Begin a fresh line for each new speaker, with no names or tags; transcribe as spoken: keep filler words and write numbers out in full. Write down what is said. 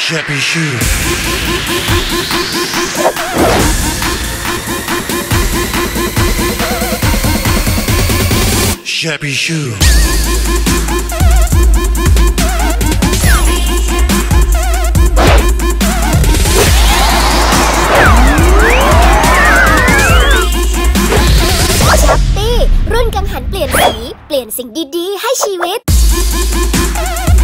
Shabby Shoe Shabby Shoe
รุ่นกังหันเปลี่ยนสีเปลี่ยนสิ่งดีๆให้ชีวิต